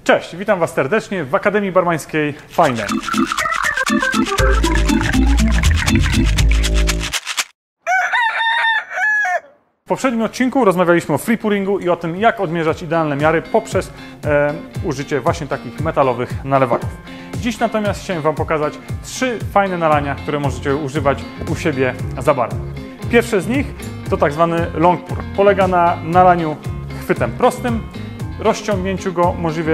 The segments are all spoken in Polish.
Cześć, witam Was serdecznie w Akademii Barmańskiej Fajne. W poprzednim odcinku rozmawialiśmy o free pouringu i o tym, jak odmierzać idealne miary poprzez użycie właśnie takich metalowych nalewaków. Dziś natomiast chciałem Wam pokazać 3 fajne nalania, które możecie używać u siebie za barem. Pierwsze z nich to tak zwany long pour. Polega na nalaniu chwytem prostym, rozciągnięciu go możliwie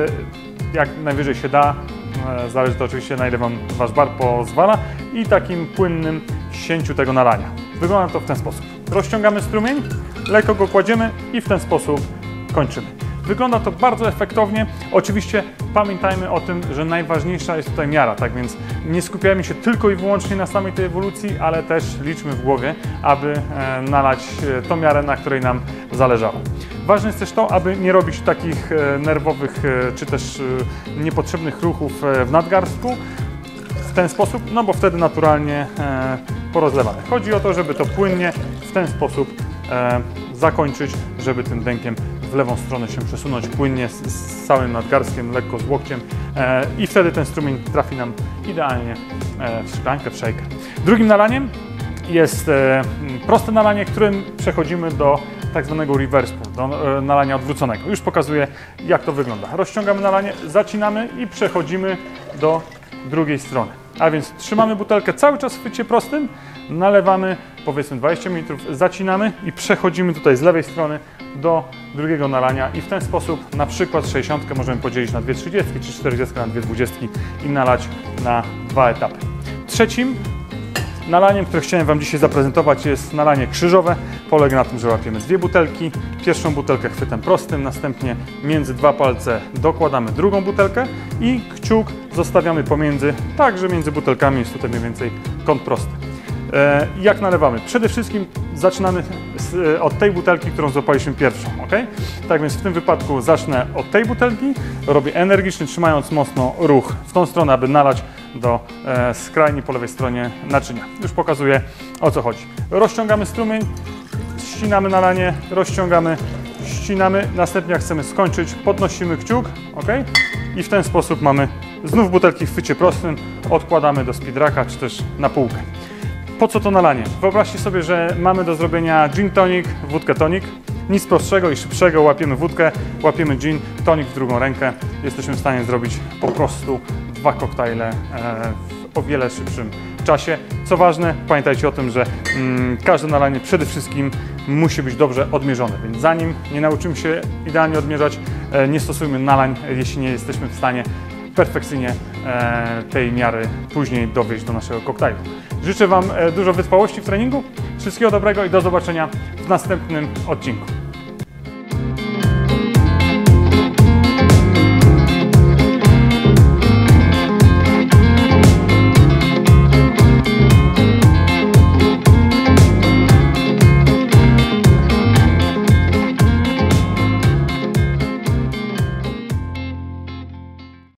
jak najwyżej się da, zależy to oczywiście, na ile Wam Wasz bar pozwala, i takim płynnym ścięciu tego nalania. Wygląda to w ten sposób. Rozciągamy strumień, lekko go kładziemy i w ten sposób kończymy. Wygląda to bardzo efektownie. Oczywiście pamiętajmy o tym, że najważniejsza jest tutaj miara, tak więc nie skupiajmy się tylko i wyłącznie na samej tej ewolucji, ale też liczmy w głowie, aby nalać tą miarę, na której nam zależało. Ważne jest też to, aby nie robić takich nerwowych czy też niepotrzebnych ruchów w nadgarstku w ten sposób, no bo wtedy naturalnie porozlewamy. Chodzi o to, żeby to płynnie w ten sposób zakończyć, żeby tym dękiem w lewą stronę się przesunąć płynnie z całym nadgarstkiem, lekko z łokciem i wtedy ten strumień trafi nam idealnie w szklankę, w shaker. Drugim nalaniem jest proste nalanie, którym przechodzimy do tak zwanego reverse pour, do nalania odwróconego. Już pokazuję, jak to wygląda. Rozciągamy nalanie, zacinamy i przechodzimy do drugiej strony. A więc trzymamy butelkę cały czas w chwycie prostym, nalewamy powiedzmy 20 ml, zacinamy i przechodzimy tutaj z lewej strony do drugiego nalania i w ten sposób na przykład 60 możemy podzielić na 2 30 czy 40 na 2 20 i nalać na 2 etapy. Trzecim nalaniem, które chciałem Wam dzisiaj zaprezentować, jest nalanie krzyżowe. Polega na tym, że łapiemy 2 butelki, pierwszą butelkę chwytem prostym, następnie między 2 palce dokładamy drugą butelkę i kciuk zostawiamy pomiędzy, tak że między butelkami jest tutaj mniej więcej kąt prosty. Jak nalewamy? Przede wszystkim zaczynamy od tej butelki, którą złapaliśmy pierwszą, ok? Tak więc w tym wypadku zacznę od tej butelki, robię energicznie, trzymając mocno ruch w tą stronę, aby nalać do skrajnie po lewej stronie naczynia. Już pokazuję, o co chodzi. Rozciągamy strumień, ścinamy nalanie, rozciągamy, ścinamy, następnie jak chcemy skończyć, podnosimy kciuk, ok? I w ten sposób mamy znów butelki w chwycie prostym, odkładamy do speedracka czy też na półkę. Po co to nalanie? Wyobraźcie sobie, że mamy do zrobienia gin tonic, wódkę tonic. Nic prostszego i szybszego, łapiemy wódkę, łapiemy gin, tonic w drugą rękę. Jesteśmy w stanie zrobić po prostu 2 koktajle w o wiele szybszym czasie. Co ważne, pamiętajcie o tym, że każde nalanie przede wszystkim musi być dobrze odmierzone, więc zanim nie nauczymy się idealnie odmierzać, nie stosujmy nalań, jeśli nie jesteśmy w stanie perfekcyjnie tej miary później dowieść do naszego koktajlu. Życzę Wam dużo wytrwałości w treningu, wszystkiego dobrego i do zobaczenia w następnym odcinku.